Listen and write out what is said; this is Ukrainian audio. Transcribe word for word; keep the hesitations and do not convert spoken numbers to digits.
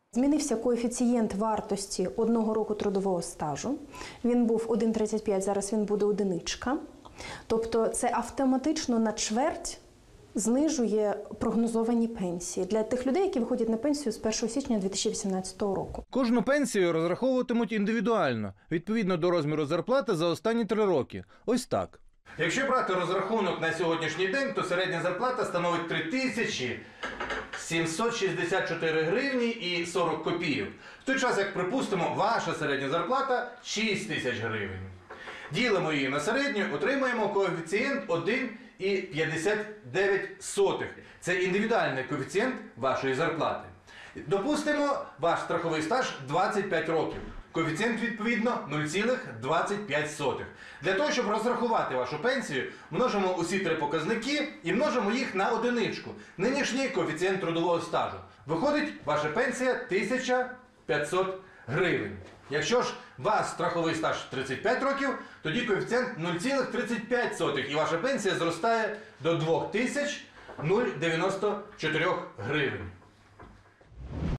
Змінився коефіцієнт вартості одного року трудового стажу. Він був один цілих тридцять п'ять, зараз він буде одиничка. Тобто це автоматично на чверть знижує прогнозовані пенсії для тих людей, які виходять на пенсію з першого січня дві тисячі вісімнадцятого року. Кожну пенсію розраховуватимуть індивідуально, відповідно до розміру зарплати за останні три роки. Ось так. Якщо брати розрахунок на сьогоднішній день, то середня зарплата становить три тисячі сімсот шістдесят чотири гривні і сорок копійок. В той час, як, припустимо, ваша середня зарплата шість тисяч гривень. Ділимо її на середню, отримаємо коефіцієнт один цілих п'ятдесят дев'ять сотих. Це індивідуальний коефіцієнт вашої зарплати. Допустимо, ваш страховий стаж двадцять п'ять років. Коефіцієнт, відповідно, нуль цілих двадцять п'ять сотих. Для того, щоб розрахувати вашу пенсію, множимо усі три показники і множимо їх на одиничку. Нинішній коефіцієнт трудового стажу. Виходить, ваша пенсія тисяча п'ятсот гривень. Якщо ж у вас страховий стаж тридцять п'ять років, тоді коефіцієнт нуль цілих тридцять п'ять сотих і ваша пенсія зростає до дві тисячі дев'яносто чотири гривень.